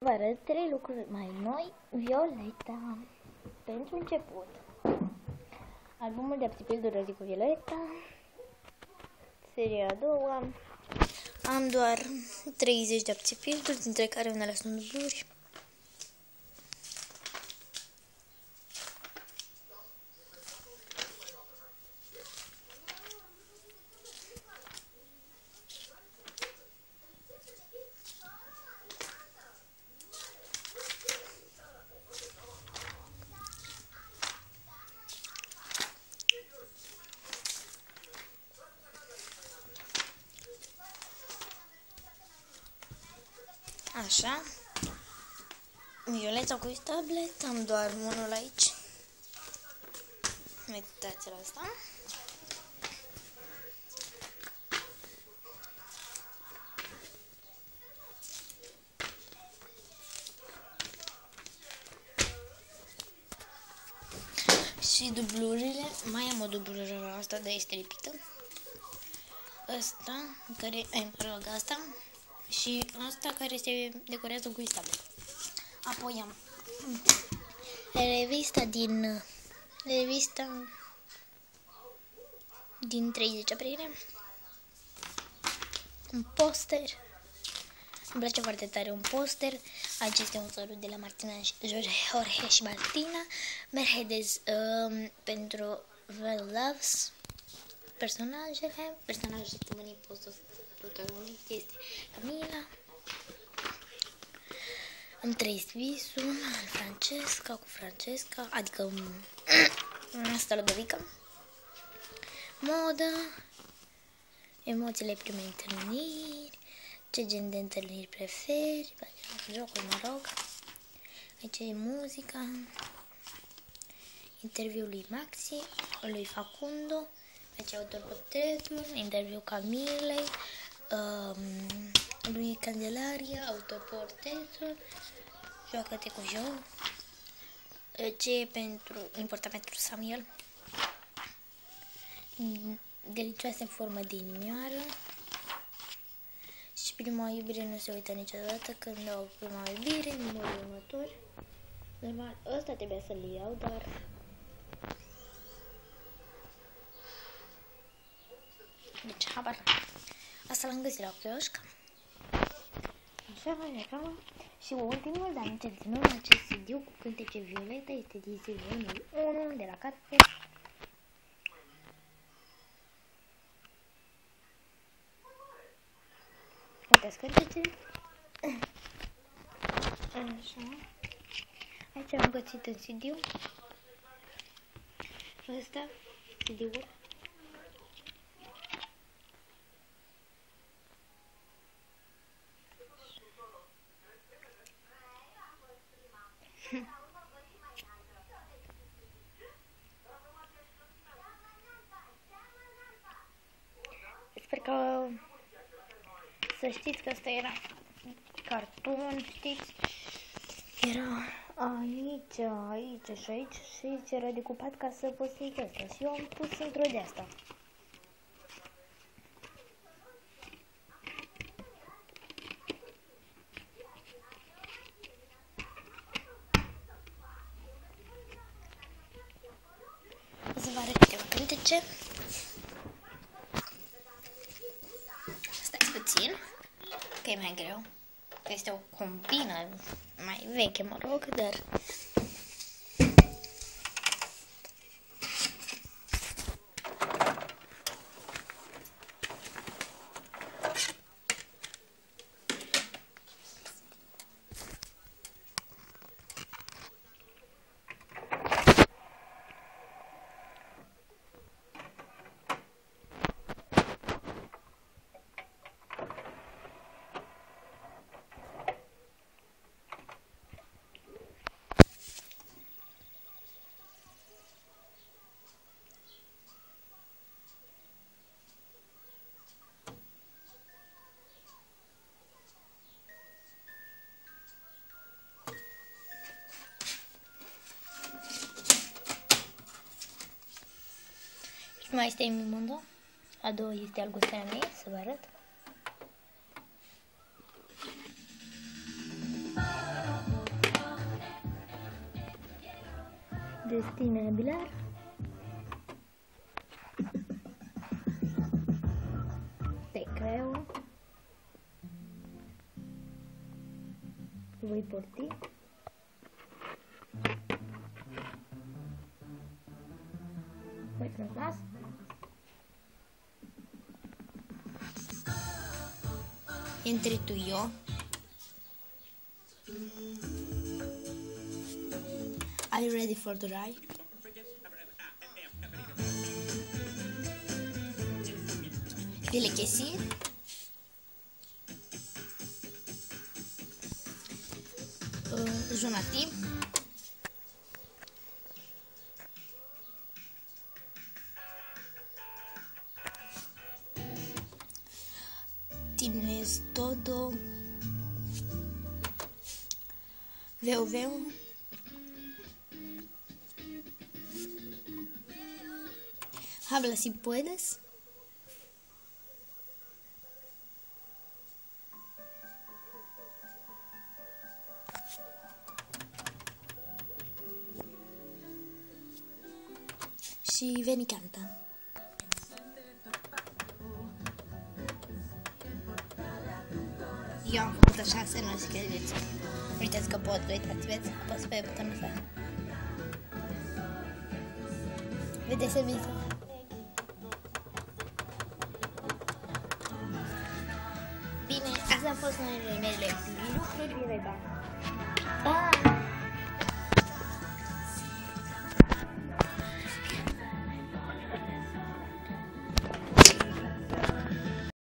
Vă arăt 3 lucruri mai noi. Violeta. Pentru început, albumul de pildurării cu Violeta, seria a doua. Am doar 30 de pilduri, dintre care unele sunt bluri. Așa. Violeta cu tablet. Am doar unul aici. Uitați la asta. Și dublurile. Mai am o dublură la asta, dar este lipită. Asta, care, asta. Și asta care se decorează cu tablet. Apoi am revista din 30 aprilie. Un poster. Îmi place foarte tare un poster. Aici este un sărut de la Martina, Jorge și Martina. Mercedes pentru Well Loves. Personajele săptămânii protagonist este Camila. Îmi trăiesc visul, Francesca, adică asta Ludovica. Modă, emoțiile primei întâlniri, ce gen de întâlniri preferi, jocul, mă rog. Aici e muzica, interviul lui Maxi, lui Facundo, aici e autoportretul, interviul Camilei, lui Candelaria, autoportretul, joacă-te cu joc, ce e important pentru Samuel, delicioasă în formă de inimioară și prima iubire nu se uită niciodată. Când au prima iubire, numărul următor. Normal, ăsta trebuia să-l iau, dar deci, habar. Asta l-am găsit la Cleoșca. Așa, așa. Și ultimul, dar nu cel din urmă, acest CD cu cântece Violeta este din serialul 1 de la carte. Uitați cântece. Așa. Aici am găsit un CD-ul. Ăsta, CD-ul. Sper că să știți că asta era carton, știți? Era aici și aici era decupat ca să poți să iei asta. Și eu am pus într-o de asta. O să vă arăt câteva cântece. Stați puțin, că e mai greu. Este o combină mai veche, mă rog, dar mai este Mi Mundo. A doua este Algustarea mea, să vă arăt. Cristina Aguilar. Te creo. Voy por ti. Muéstranos más. Entre tú y yo. Are you ready for the ride? Dile que sí. Jonathan. Tienes todo. Veo. Habla si puedes. Și veni canta. Eu am făcut așa să nu zic că vedeți. Uitați că pot, uitați, vedeți? Apăs pe butonul ăsta. Vedeți să vedeți. Bine, astea au fost noile mele lucruri. Bine, da.